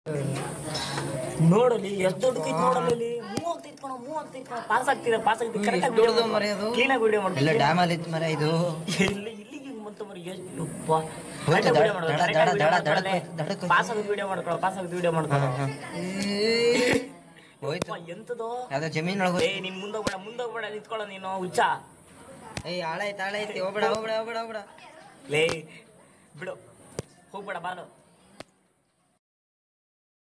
ನೋಡಲಿ ಎಷ್ಟು ದೊಡ್ಡಕೈತಿ ನೋಡಲಿ 30 ಪಾಸ್ ಆಗ್ತಿದೆ ಕರೆಕ್ಟಾಗಿ ಕ್ಲೀನಾಗಿ ವಿಡಿಯೋ ಮಾಡ್ತೀನಿ. ಇಲ್ಲ ಡ್ಯಾಮ್ ಅಲ್ಲಿ ಇತ್ತು ಮರೆ ಇದು ಇಲ್ಲಿಗೆ ಮತ್ತೆ ಮರಿ ಎಷ್ಟು ಪಾಸ್ ಆಗೋದು ವಿಡಿಯೋ ಮಾಡ್ಕೊಳ್ಳೋ ಹೋಯ್ತು ಎಂತದೋ ಯಾವ್ದೋ ಜಮೀನ್ ಒಳಗೆ ನಿಮ್ ಮುಂದೋಗ್ಬೇಡ ನಿಂತ್ಕೊಳ್ಳೋ ನೀನು ಹುಚ್ಚ. ಹಾಳಾಯ್ತು ಹೋಗ್ಬೇಡ ಲೇ ಬಿಡು ಹೋಗ್ಬೇಡ ಬಾರೋ